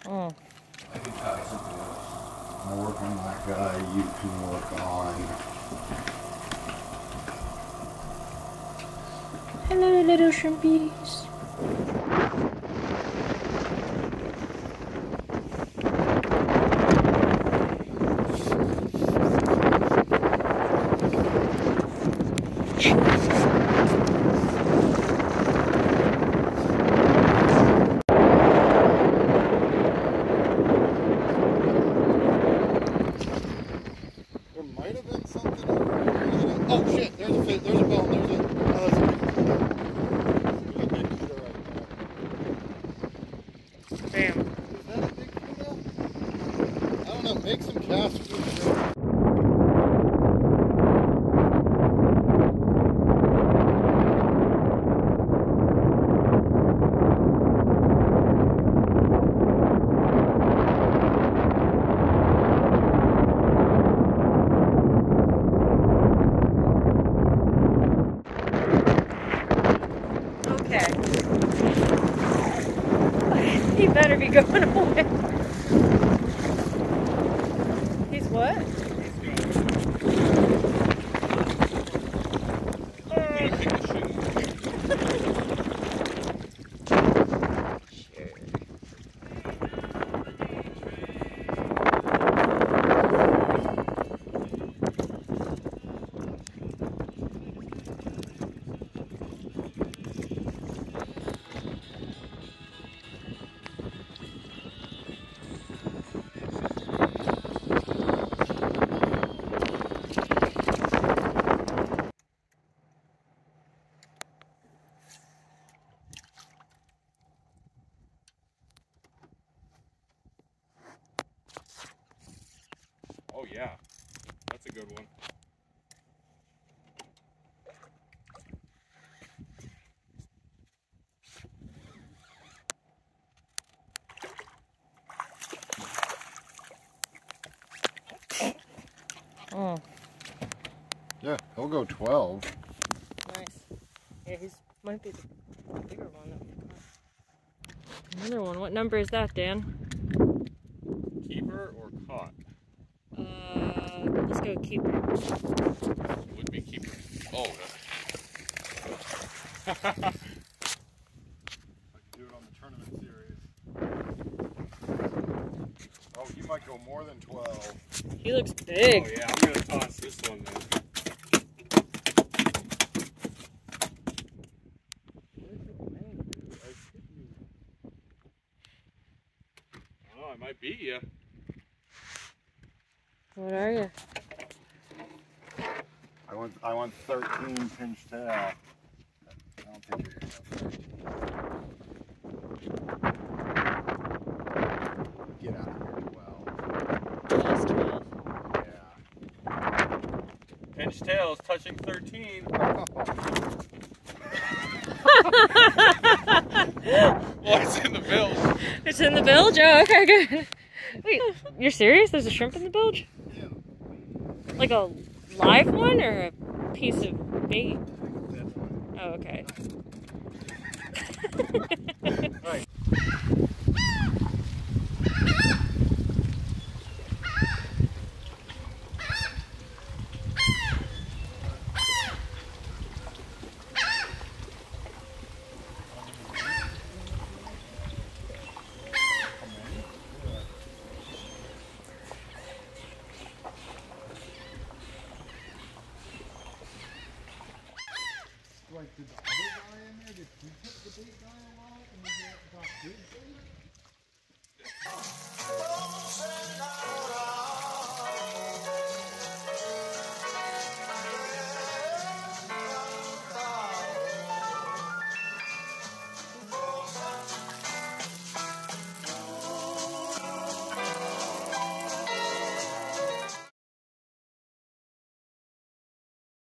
Oh. I think that's more than that guy you can work on. Hello, little shrimpies. Oh shit, there's a fish, there's a bone, there's a big feeder right there. Damn. Is that a big feeder? I don't know, make some casts for the shrimp. He better be going away. He's what? Oh yeah, that's a good one. Oh. Yeah, he'll go 12. Nice. Yeah, he's might be the bigger one that we caught. Another one. What number is that, Dan? Keeper or caught? Let's go keeper. It would be keeper. Oh. I can do it on the tournament series. Oh, you might go more than 12. He looks big. Oh yeah, I'm gonna toss this one then. Oh, I might beat you. What are you? I want 13 pinch tail. I don't think you're gonna go 13. Get out of here, 12. That's 12. Yeah. Pinch tails touching 13. Well, it's in the bilge. It's in the bilge? Oh, okay, good. Wait, you're serious? There's a shrimp in the bilge? Yeah. Like a live one or a piece of bait? Oh, okay. Right. Like, did the other guy in there, did he hit the bait guy a lot and he got big?